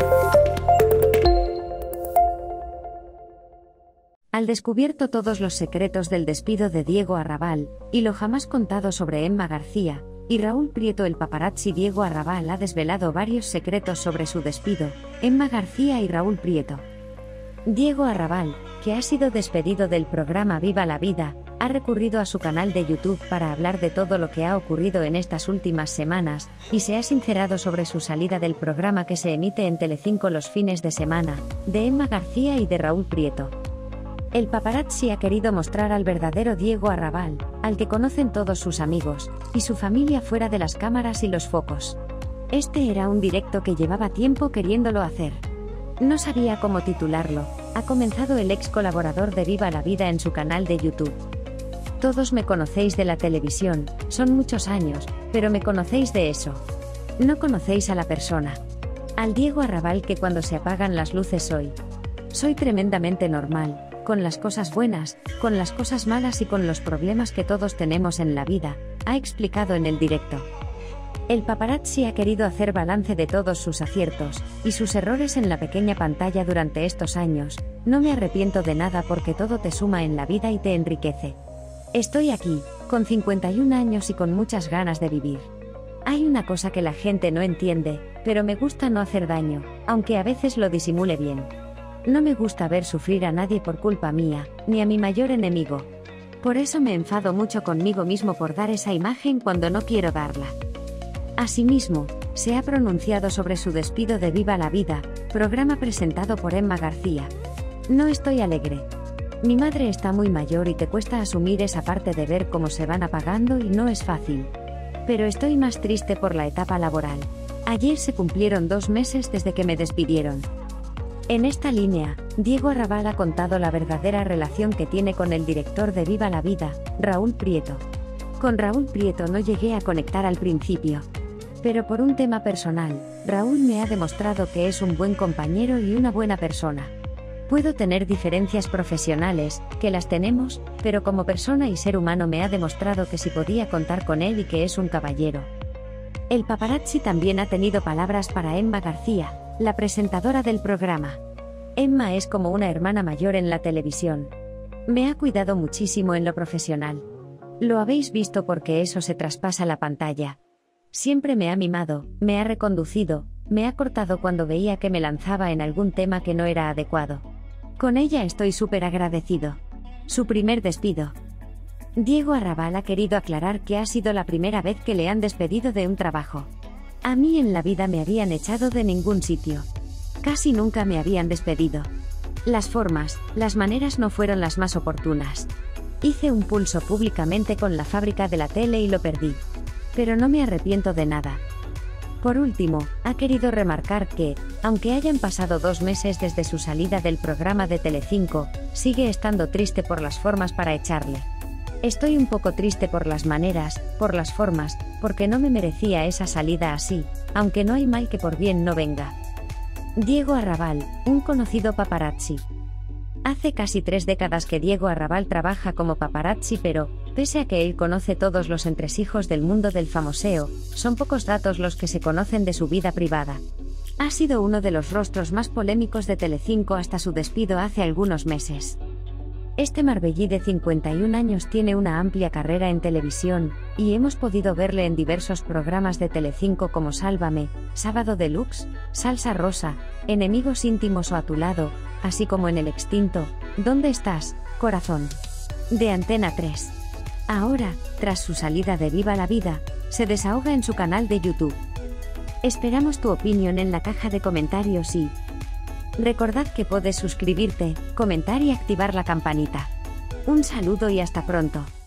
Al descubierto todos los secretos del despido de Diego Arrabal, y lo jamás contado sobre Emma García y Raúl Prieto, el paparazzi Diego Arrabal ha desvelado varios secretos sobre su despido, Emma García y Raúl Prieto. Diego Arrabal, que ha sido despedido del programa Viva la Vida, ha recurrido a su canal de YouTube para hablar de todo lo que ha ocurrido en estas últimas semanas, y se ha sincerado sobre su salida del programa que se emite en Telecinco los fines de semana, de Emma García y de Raúl Prieto. El paparazzi ha querido mostrar al verdadero Diego Arrabal, al que conocen todos sus amigos, y su familia fuera de las cámaras y los focos. Este era un directo que llevaba tiempo queriéndolo hacer. No sabía cómo titularlo, ha comenzado el ex colaborador de Viva la Vida en su canal de YouTube. Todos me conocéis de la televisión, son muchos años, pero me conocéis de eso. No conocéis a la persona. Al Diego Arrabal que cuando se apagan las luces soy. Soy tremendamente normal, con las cosas buenas, con las cosas malas y con los problemas que todos tenemos en la vida, ha explicado en el directo. El paparazzi ha querido hacer balance de todos sus aciertos y sus errores en la pequeña pantalla durante estos años. No me arrepiento de nada porque todo te suma en la vida y te enriquece. Estoy aquí, con 51 años y con muchas ganas de vivir. Hay una cosa que la gente no entiende, pero me gusta no hacer daño, aunque a veces lo disimule bien. No me gusta ver sufrir a nadie por culpa mía, ni a mi mayor enemigo. Por eso me enfado mucho conmigo mismo por dar esa imagen cuando no quiero darla. Asimismo, se ha pronunciado sobre su despido de Viva la Vida, programa presentado por Emma García. No estoy alegre. Mi madre está muy mayor y te cuesta asumir esa parte de ver cómo se van apagando y no es fácil. Pero estoy más triste por la etapa laboral. Ayer se cumplieron 2 meses desde que me despidieron. En esta línea, Diego Arrabal ha contado la verdadera relación que tiene con el director de Viva la Vida, Raúl Prieto. Con Raúl Prieto no llegué a conectar al principio. Pero por un tema personal, Raúl me ha demostrado que es un buen compañero y una buena persona. Puedo tener diferencias profesionales, que las tenemos, pero como persona y ser humano me ha demostrado que sí podía contar con él y que es un caballero. El paparazzi también ha tenido palabras para Emma García, la presentadora del programa. Emma es como una hermana mayor en la televisión. Me ha cuidado muchísimo en lo profesional. Lo habéis visto porque eso se traspasa la pantalla. Siempre me ha mimado, me ha reconducido, me ha cortado cuando veía que me lanzaba en algún tema que no era adecuado. Con ella estoy súper agradecido. Su primer despido. Diego Arrabal ha querido aclarar que ha sido la primera vez que le han despedido de un trabajo. A mí en la vida me habían echado de ningún sitio. Casi nunca me habían despedido. Las formas, las maneras no fueron las más oportunas. Hice un pulso públicamente con la fábrica de la tele y lo perdí. Pero no me arrepiento de nada. Por último, ha querido remarcar que, aunque hayan pasado 2 meses desde su salida del programa de Telecinco, sigue estando triste por las formas para echarle. Estoy un poco triste por las maneras, por las formas, porque no me merecía esa salida así, aunque no hay mal que por bien no venga. Diego Arrabal, un conocido paparazzi. Hace casi 3 décadas que Diego Arrabal trabaja como paparazzi, pero, pese a que él conoce todos los entresijos del mundo del famoseo, son pocos datos los que se conocen de su vida privada. Ha sido uno de los rostros más polémicos de Telecinco hasta su despido hace algunos meses. Este marbellí de 51 años tiene una amplia carrera en televisión, y hemos podido verle en diversos programas de Telecinco como Sálvame, Sábado Deluxe, Salsa Rosa, Enemigos íntimos o A tu lado, así como en el extinto ¿Dónde estás, corazón?, de Antena 3. Ahora, tras su salida de Viva la Vida, se desahoga en su canal de YouTube. Esperamos tu opinión en la caja de comentarios y recordad que puedes suscribirte, comentar y activar la campanita. Un saludo y hasta pronto.